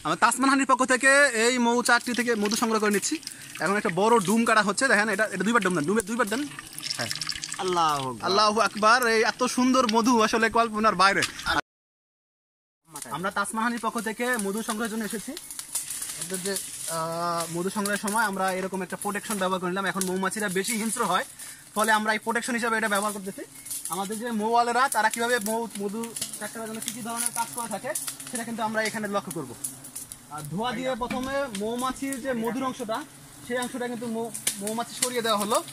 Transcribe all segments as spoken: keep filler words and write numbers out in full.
আমরা তাসমান হানির পক্ষ থেকে এই মৌচাকটি থেকে মধু সংগ্রহ করে নিচ্ছি। এখন একটা বড় ডুম কাটা হচ্ছে, দেখেন এটা এটা দুইবার ডুম দেন, ডুমে দুইবার দেন। হ্যাঁ, আল্লাহ আল্লাহু আকবার। এই এত সুন্দর মধু আসলে কল্পনার বাইরে। আমরা তাসমান হানির পক্ষ থেকে মধু সংগ্রহের জন্য এসেছি। যে মধু সংগ্রহের সময় আমরা এরকম একটা প্রোটেকশন ব্যবহার করলাম। এখন মৌমাছিরা বেশি হিংস্র হয়, ফলে আমরা এই প্রোটেকশন হিসাবে এটা ব্যবহার করতেছি। আমাদের যে মৌওয়ালেরা তারা কিভাবে মৌ মধু চাষ করার জন্য কী কী ধরনের কাজ করে থাকে সেটা কিন্তু আমরা এখানে লক্ষ্য করব। আর ধোয়া দিয়ে প্রথমে মৌমাছির যে মধুর অংশটা সেই অংশটা কিন্তু মৌমাছি সরিয়ে দেওয়া হলো।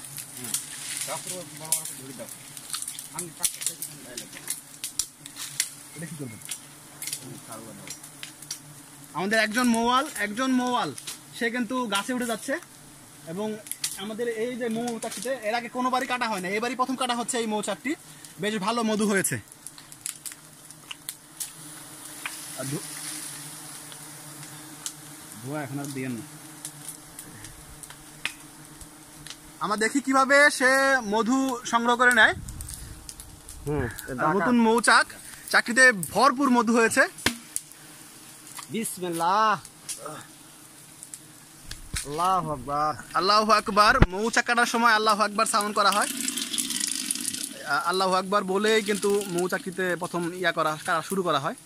আমাদের একজন মৌয়াল একজন মৌয়াল সে কিন্তু গাছে উঠে যাচ্ছে এবং আমাদের এই যে মৌচাকটিতে এর আগে কোনোবারই কাটা হয় না, এবারই প্রথম কাটা হচ্ছে। এই মৌচাকটি বেশ ভালো মধু হয়েছে। ধোয়া এখন আর দিয়েন না। আমরা দেখি কিভাবে সে মধু সংগ্রহ করে নেয়। নতুন মৌচাক, চাকরিতে ভরপুর মধু হয়েছে। বিসমিল্লাহ, আল্লাহু আকবার, আল্লাহু আকবার। মৌচাক কাটার সময় আল্লাহু আকবার সাউন্ড করা হয়। আল্লাহু আকবার বলেই কিন্তু মৌচাকিতে প্রথম ইয়া করা কাটা শুরু করা হয়।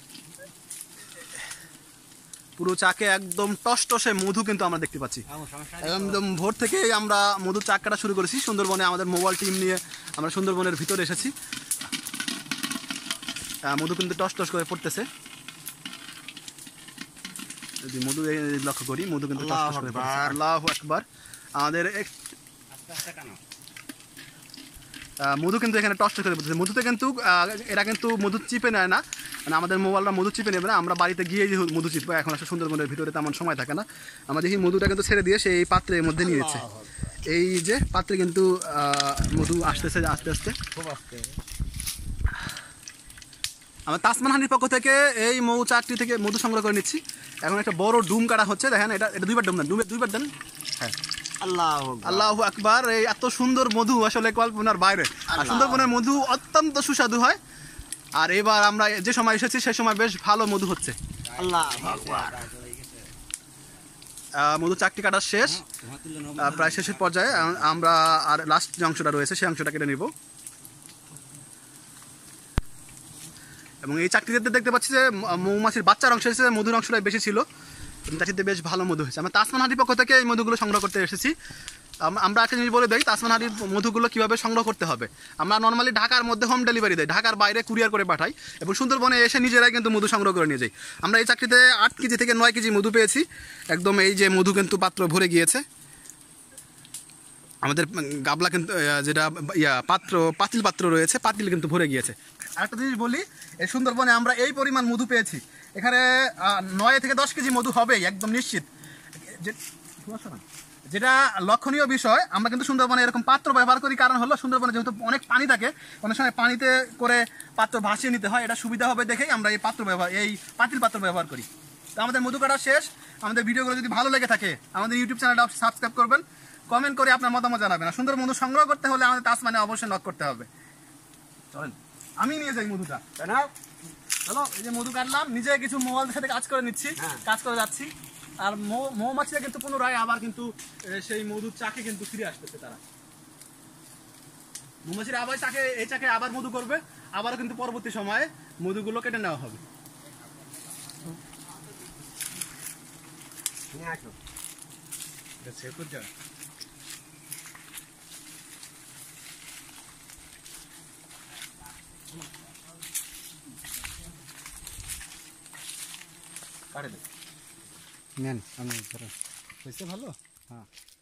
পুরো চাকে একদম টসটসে মধু কিন্তু আমরা দেখতে পাচ্ছি। একদম ভোর থেকে আমরা মধু চাক কাটা শুরু করেছি। সুন্দরবনে আমাদের মোবাইল টিম নিয়ে আমরা সুন্দরবনের ভিতরে এসেছি। মধু কিন্তু টসটস করে পড়তেছে। যদি মধু লক্ষ্য করি, মধু কিন্তু টসটস করে পড়তেছে। আল্লাহু আকবার। আমাদের মধু কিন্তু এখানে টসটস করে পড়তেছে। মধুতে কিন্তু এরা কিন্তু মধু চিপে নেয় না, মানে আমাদের মোবাইলটা মধু চিপে নেবে না। আমরা বাড়িতে গিয়ে যে মধু চিপবো, এখন আসলে সুন্দরবনের ভিতরে তেমন সময় থাকে না। আমরা দেখি মধুটা কিন্তু ছেড়ে দিয়ে সেই পাত্রের মধ্যে নিয়ে যাচ্ছে। এই যে পাত্রে কিন্তু মধু আসতেছে আস্তে আস্তে। আমরা তাসমান হানির পক্ষ থেকে এই মৌচাকটি থেকে মধু সংগ্রহ করে নিচ্ছি। এখন একটা বড় ডুম কাটা হচ্ছে, দেখেন এটা এটা দুইবার ডুম দেন, ডুমে দুইবার দেন। হ্যাঁ, আল্লাহু আকবার। এই এত সুন্দর মধু আসলে কল্পনার বাইরে। আর সুন্দরবনের মধু অত্যন্ত সুস্বাদু হয়। আর এবার আমরা যে সময় এসেছি সে সময় বেশ ভালো মধু হচ্ছে। মধু চাকটি কাটা শেষ, প্রায় শেষের পর্যায়ে। আমরা আর লাস্ট যে অংশটা রয়েছে সেই অংশটা কেটে নিব। এবং এই চাকরিতে দেখতে পাচ্ছি যে মৌমাছির বাচ্চার অংশ হিসেবে মধুর অংশটাই বেশি ছিল। চাকরিতে বেশ ভালো মধু হয়েছে। আমরা তাসমান হানির পক্ষ থেকে এই মধুগুলো সংগ্রহ করতে এসেছি। আমরা একটা জিনিস বলে দিই, তাসমান হানির মধুগুলো কীভাবে সংগ্রহ করতে হবে। আমরা নর্মালি ঢাকার মধ্যে হোম ডেলিভারি দেয়, ঢাকার বাইরে কুরিয়ার করে পাঠাই এবং সুন্দরবনে এসে নিজেরাই কিন্তু মধু সংগ্রহ করে নিয়ে যাই। আমরা এই চাকরিতে আট কেজি থেকে নয় কেজি মধু পেয়েছি। একদম এই যে মধু কিন্তু পাত্র ভরে গিয়েছে। আমাদের গাবলা কিন্তু যেটা ইয়া পাত্র পাতিল পাত্র রয়েছে, পাতিল কিন্তু ভরে গিয়েছে। আরেকটা জিনিস বলি, এই সুন্দরবনে আমরা এই পরিমাণ মধু পেয়েছি, এখানে নয় থেকে দশ কেজি মধু হবেই একদম নিশ্চিত। যেটা লক্ষণীয় বিষয়, আমরা কিন্তু সুন্দরবনে এরকম পাত্র ব্যবহার করি। কারণ হলো সুন্দরবনে যেহেতু অনেক পানি থাকে, অনেক সময় পানিতে করে পাত্র ভাসিয়ে নিতে হয়। এটা সুবিধা হবে দেখেই আমরা এই পাত্র ব্যবহার এই পাতিল পাত্র ব্যবহার করি। তো আমাদের মধু কাটা শেষ। আমাদের ভিডিওগুলো যদি ভালো লেগে থাকে আমাদের ইউটিউব চ্যানেলটা সাবস্ক্রাইব করবেন, কমেন্ট করে আপনার মতামত জানাবেন। আর সুন্দর মধু সংগ্রহ করতে হলে আমাদের তাসমানে অবশ্যই নক করতে হবে। চলেন আমি নিয়ে যাই মধুটা, তাই না? চলো, এই যে মধু কাটলাম, নিজে কিছু মোবাইলের সাথে কাজ করে নিচ্ছি, কাজ করে যাচ্ছি। আর মৌমাছিরা কিন্তু পুনরায় আবার কিন্তু সেই মধুর চাকে কিন্তু ফিরে আসতেছে। তারা মৌমাছিরা আবার চাকে এই চাকে আবার মধু করবে, আবারও কিন্তু পরবর্তী সময়ে মধুগুলো কেটে নেওয়া হবে। কাটে দেন, নেন, আমি হয়েছে ভালো। হ্যাঁ।